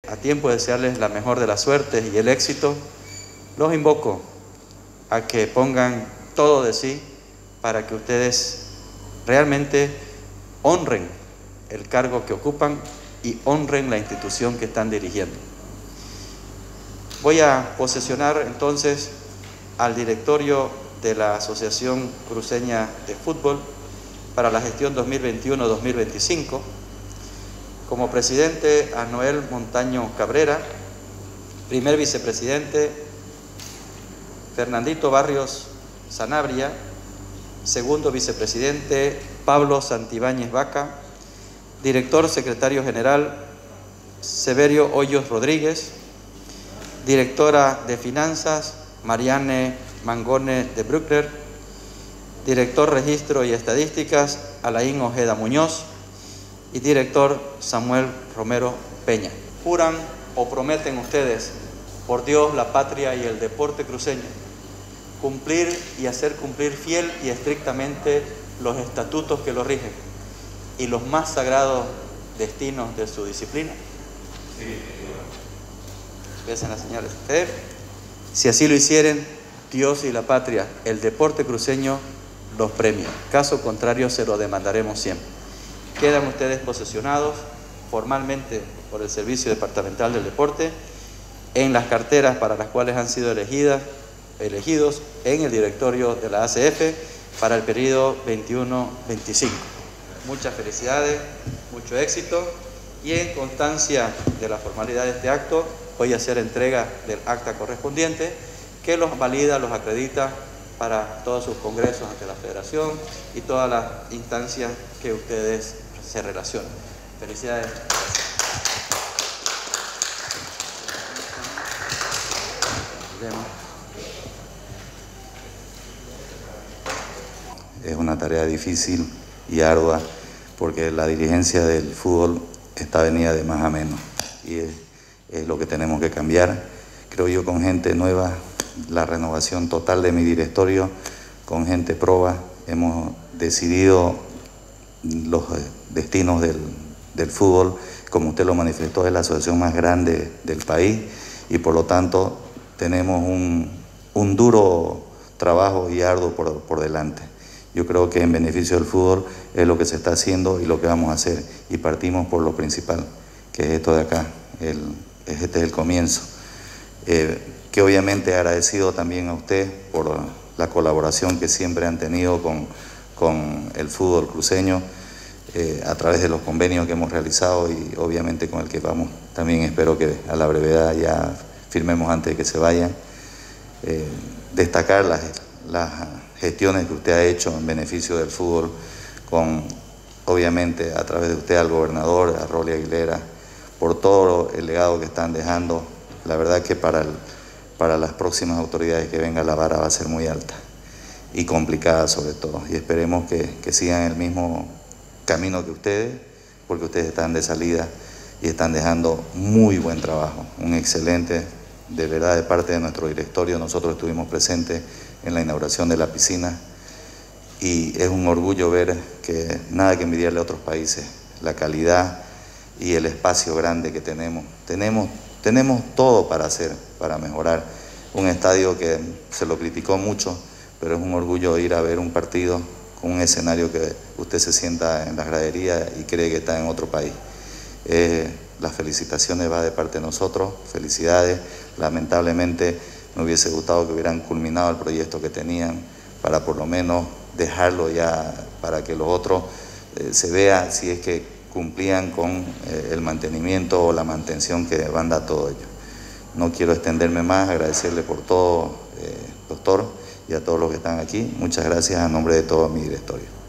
A tiempo de desearles la mejor de las suertes y el éxito, los invoco a que pongan todo de sí para que ustedes realmente honren el cargo que ocupan y honren la institución que están dirigiendo. Voy a posesionar entonces al directorio de la Asociación Cruceña de Fútbol para la gestión 2021-2025. Como presidente, a Noel Montaño Cabrera. Primer vicepresidente, Fernandito Barrios Sanabria. Segundo vicepresidente, Pablo Santibáñez Vaca. Director secretario general, Severio Hoyos Rodríguez. Directora de Finanzas, Mariane Mangone de Bruckner. Director Registro y Estadísticas, Alain Ojeda Muñoz. Y director Samuel Romero Peña. ¿Juran o prometen ustedes, por Dios, la patria y el deporte cruceño, cumplir y hacer cumplir fiel y estrictamente los estatutos que lo rigen y los más sagrados destinos de su disciplina? Sí. Besen las señales. Si así lo hicieren, Dios y la patria, el deporte cruceño los premia. Caso contrario, se lo demandaremos siempre. Quedan ustedes posesionados formalmente por el Servicio Departamental del Deporte en las carteras para las cuales han sido elegidos en el directorio de la ACF para el periodo 21-25. Muchas felicidades, mucho éxito, y en constancia de la formalidad de este acto voy a hacer entrega del acta correspondiente que los valida, los acredita para todos sus congresos ante la Federación y todas las instancias que ustedes se relacionan. Felicidades. Es una tarea difícil y ardua porque la dirigencia del fútbol está venida de más a menos y es lo que tenemos que cambiar. Creo yo, con gente nueva, la renovación total de mi directorio, con gente proba, hemos decidido los destinos del fútbol. Como usted lo manifestó, es la asociación más grande del país y por lo tanto tenemos un duro trabajo y arduo por delante. Yo creo que en beneficio del fútbol es lo que se está haciendo y lo que vamos a hacer, y partimos por lo principal, que es esto de acá. Este es el comienzo. Que obviamente agradecido también a usted por la colaboración que siempre han tenido con el fútbol cruceño, a través de los convenios que hemos realizado y obviamente con el que vamos. También espero que a la brevedad ya firmemos antes de que se vayan. Destacar las gestiones que usted ha hecho en beneficio del fútbol, obviamente a través de usted al gobernador, a Rolly Aguilera, por todo el legado que están dejando. La verdad que para las próximas autoridades que vengan, la vara va a ser muy alta y complicada sobre todo, y esperemos que sigan el mismo camino que ustedes, porque ustedes están de salida y están dejando muy buen trabajo, un excelente, de verdad, de parte de nuestro directorio. Nosotros estuvimos presentes en la inauguración de la piscina y es un orgullo ver que nada que envidiarle a otros países, la calidad y el espacio grande que tenemos. Tenemos todo para hacer, para mejorar. Un estadio que se lo criticó mucho, pero es un orgullo ir a ver un partido con un escenario que usted se sienta en las graderías y cree que está en otro país. Las felicitaciones va de parte de nosotros, felicidades. Lamentablemente me hubiese gustado que hubieran culminado el proyecto que tenían para por lo menos dejarlo ya, para que los otros se vea si es que cumplían con el mantenimiento o la mantención que van a dar todo ello. No quiero extenderme más, agradecerle por todo, doctor, y a todos los que están aquí. Muchas gracias a nombre de todo mi directorio.